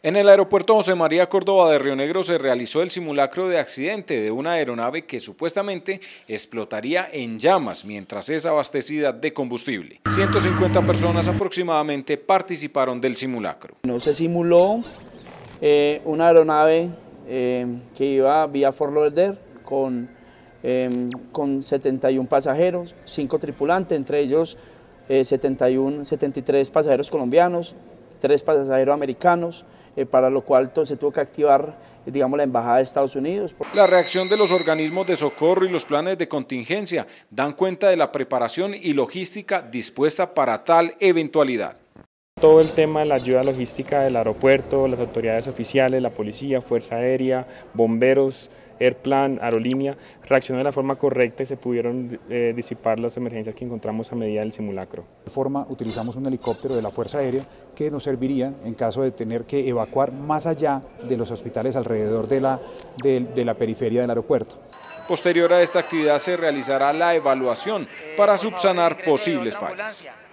En el aeropuerto José María Córdoba de Río Negro se realizó el simulacro de accidente de una aeronave que supuestamente explotaría en llamas mientras es abastecida de combustible. 150 personas aproximadamente participaron del simulacro. No se simuló una aeronave que iba vía Fort Lauderdale con 71 pasajeros, 5 tripulantes, entre ellos 73 pasajeros colombianos, 3 pasajeros americanos, para lo cual se tuvo que activar, digamos, la Embajada de Estados Unidos. La reacción de los organismos de socorro y los planes de contingencia dan cuenta de la preparación y logística dispuesta para tal eventualidad. Todo el tema de la ayuda logística del aeropuerto, las autoridades oficiales, la policía, Fuerza Aérea, bomberos, Airplan, aerolínea, reaccionó de la forma correcta y se pudieron disipar las emergencias que encontramos a medida del simulacro. De forma utilizamos un helicóptero de la Fuerza Aérea que nos serviría en caso de tener que evacuar más allá de los hospitales alrededor de la periferia del aeropuerto. Posterior a esta actividad se realizará la evaluación para subsanar posibles fallas.